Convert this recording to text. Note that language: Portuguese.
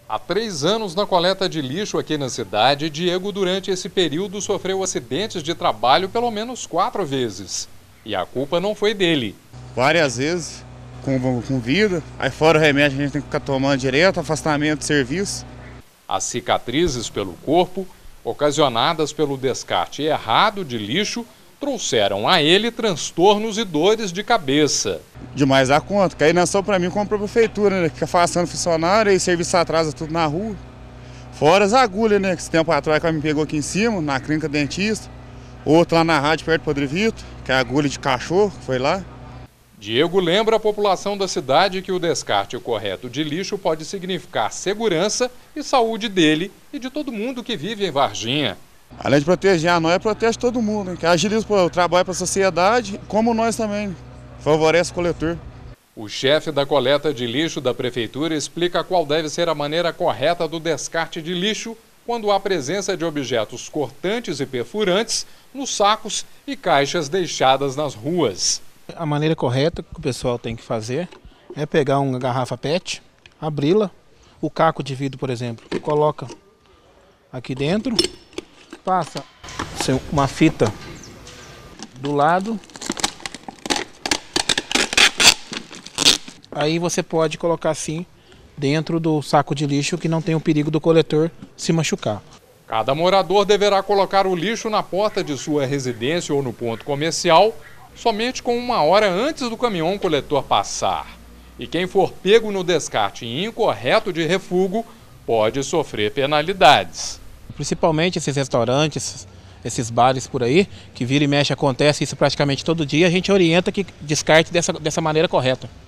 Há 3 anos na coleta de lixo aqui na cidade, Diego, durante esse período, sofreu acidentes de trabalho pelo menos 4 vezes. E a culpa não foi dele. Várias vezes, com vida. Aí fora o remédio a gente tem que ficar tomando direto, afastamento de serviço. As cicatrizes pelo corpo, ocasionadas pelo descarte errado de lixo, trouxeram a ele transtornos e dores de cabeça. Demais a conta, que aí não é só para mim como para a prefeitura, né? Que fica afastando funcionário e serviço atrasa tudo na rua. Fora as agulhas, né? Que esse tempo atrás que ela me pegou aqui em cima, na clínica dentista. Outro lá na rádio perto do Padre Vitor, que é a agulha de cachorro, foi lá. Diego lembra a população da cidade que o descarte correto de lixo pode significar segurança e saúde dele e de todo mundo que vive em Varginha. Além de proteger a nós, protege todo mundo, né? Que agiliza o trabalho para a sociedade, como nós também, favorece o coletor. O chefe da coleta de lixo da prefeitura explica qual deve ser a maneira correta do descarte de lixo quando há presença de objetos cortantes e perfurantes nos sacos e caixas deixadas nas ruas. A maneira correta que o pessoal tem que fazer é pegar uma garrafa PET, abri-la, o caco de vidro, por exemplo, coloca aqui dentro, passa uma fita do lado, aí você pode colocar assim dentro do saco de lixo que não tem o perigo do coletor se machucar. Cada morador deverá colocar o lixo na porta de sua residência ou no ponto comercial somente com 1 hora antes do caminhão coletor passar. E quem for pego no descarte incorreto de refúgio pode sofrer penalidades. Principalmente esses restaurantes, esses bares por aí, que vira e mexe acontece isso praticamente todo dia, a gente orienta que descarte dessa maneira correta.